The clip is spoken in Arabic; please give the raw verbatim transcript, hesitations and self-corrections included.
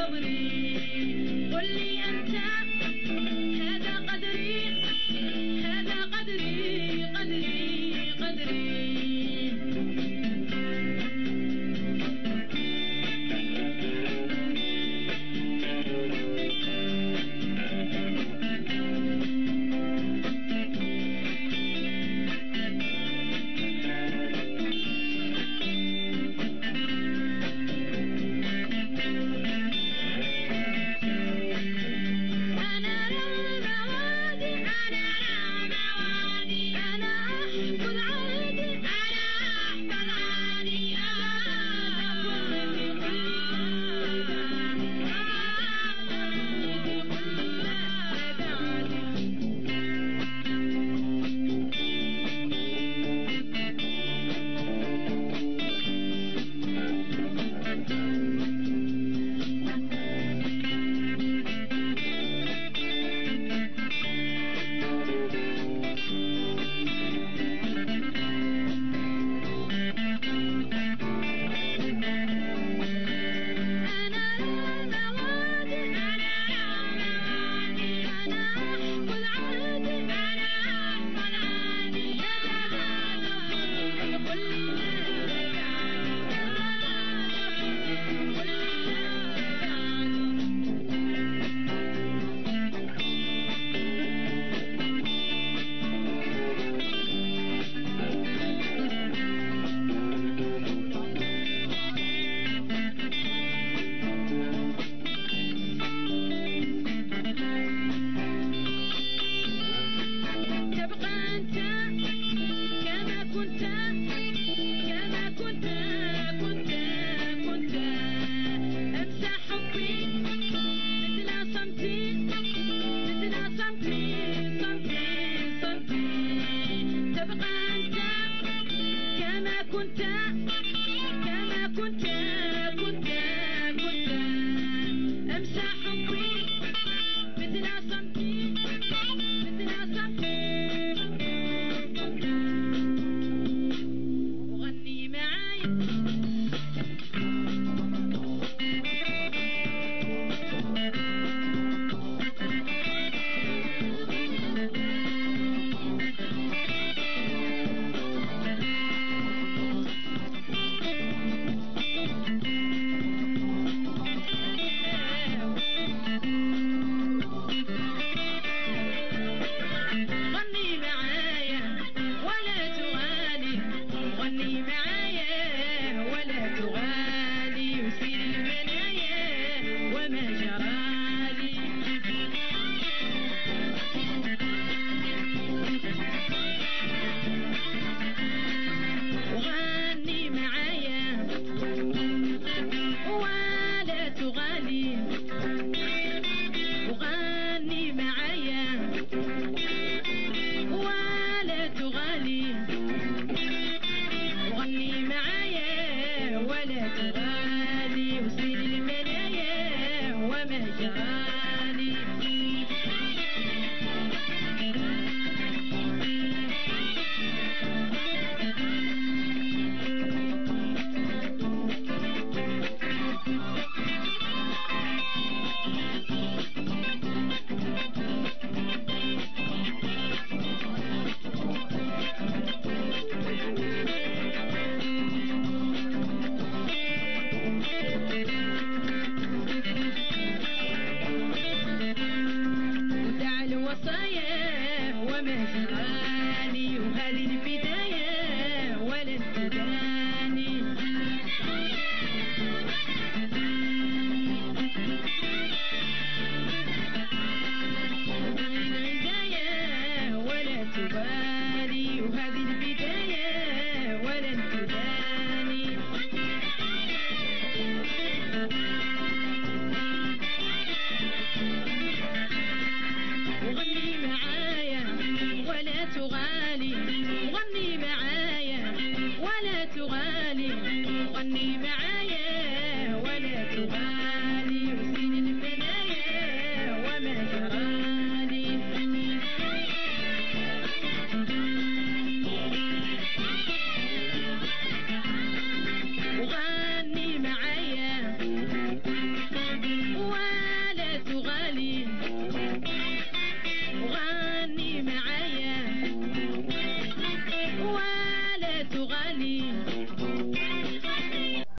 صبري قل لي أنت هذا قدري هذا قدري قدري قدري كنت كما كنت كنت كنت أمسح حبي مثل صمتي مثل صمتي وغني معاي وغني معايا ولا تغالي وغني معايا ولا تغالي وسير المنايا وما جرالي وما جرالي وهذه البداية ولا انتداني الغداية ولا تبالي وهذه البداية ولا انتداني وغني معايا ولا تغالي وغني معايا ولا تغالي وغني معايا ولا تغالي